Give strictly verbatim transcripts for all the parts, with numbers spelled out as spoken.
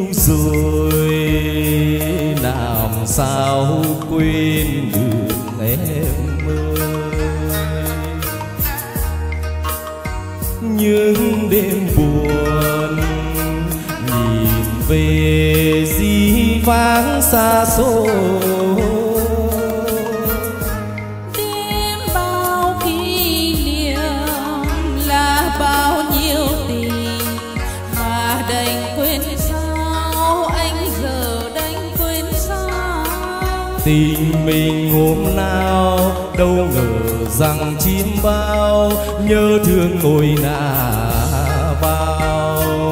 rồi làm sao quên được em ơi. Những đêm buồn nhìn về dĩ vãng xa xôi, đêm bao kỷ niệm là bao nhiêu tình mà đành quên sao, anh giờ đành quên sao. Tình mình hôm nào đâu ngờ rằng chim bao nhớ thương ngồi nà vào.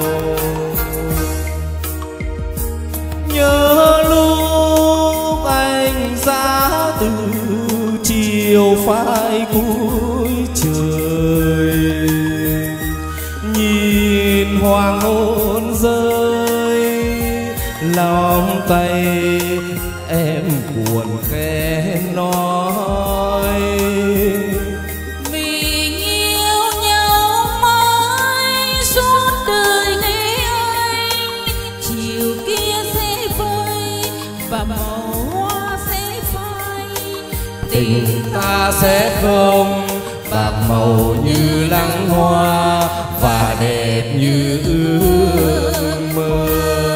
Nhớ lúc anh ra từ chiều phai cuối trời, nhìn hoàng hôn rơi lòng tay em buồn khẽ nói. Mình yêu nhau mãi suốt đời này anh, chiều kia sẽ vơi và màu hoa sẽ phai. Tình ta sẽ không bạc màu như lăng hoa và đẹp như ước mơ.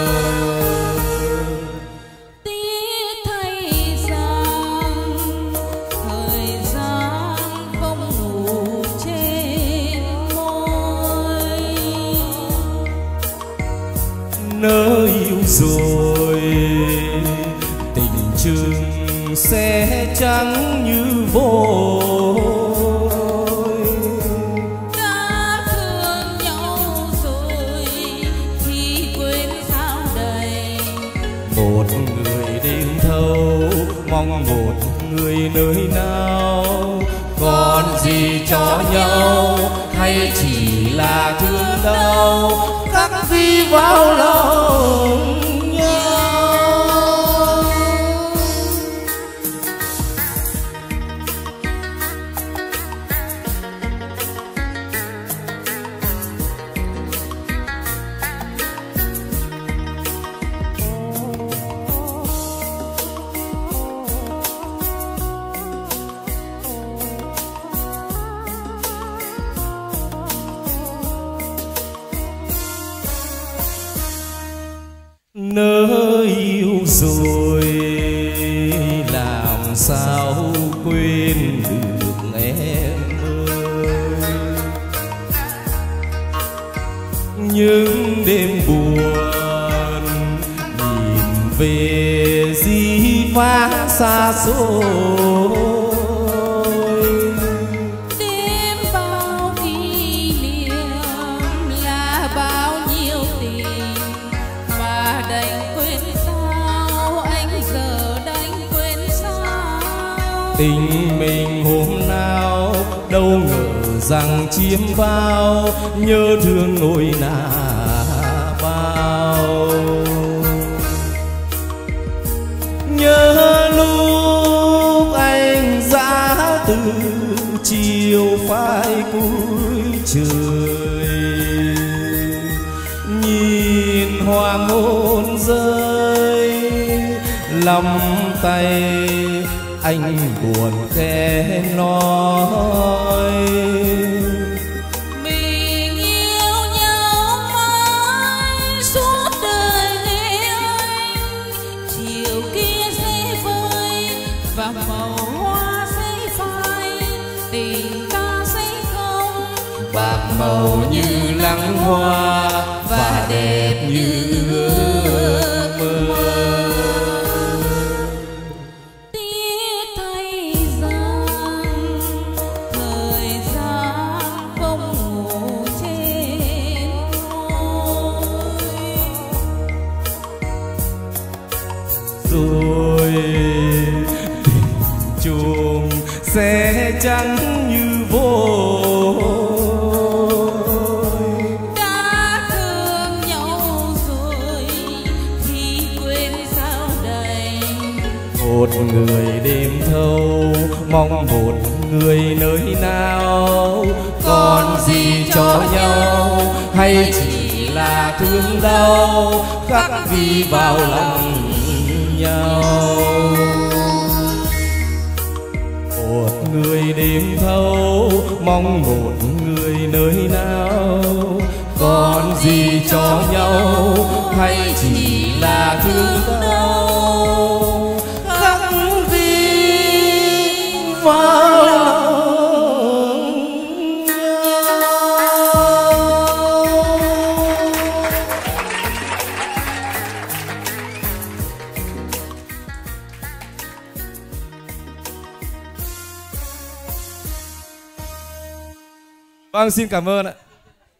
Tiếc thay rằng thời gian không ngủ trên môi. Nỡ yêu rồi tình chừng sẽ trắng như vôi. Đã thương nhau rồi thì quên sao đây. Một người đêm thâu mong một người nơi nào, còn gì cho nhau hay chỉ là thương đau khắc ghi vào lòng nhau. Nỡ yêu rồi làm sao quên được em ơi. Những đêm buồn nhìn về dĩ vãng xa xôi, Đêm bao kỷ niệm là bao nhiêu tình mà đành quên sao, anh giờ đành quên sao. tình mình hôm nào đâu ngờ rằng chiếm bao nhớ thương ngồi nà bao. Nhớ lúc anh ra từ chiều phai cuối trời, nhìn hoàng hôn rơi lòng tay anh buồn khẽ nói. Mình yêu nhau mãi suốt đời này anh, chiều kia sẽ vơi và màu hoa sẽ phai. Tình ta sẽ không Bạc màu như lăng hoa và đẹp như ước mơ. tiếc thay rằng thời gian không ngủ trên môi. Rồi tình chung sẽ trắng như vôi. Đã thương nhau rồi thì quên sao đây. Một người đêm thâu mong một người nơi nào, còn gì cho nhau hay chỉ là thương đau khắc ghi vào lòng nhau. Một người đêm thâu mong một người nơi nào, còn gì cho nhau hay chỉ là thương đau khắc ghi vào lòng nhau. Vâng, xin cảm ơn ạ.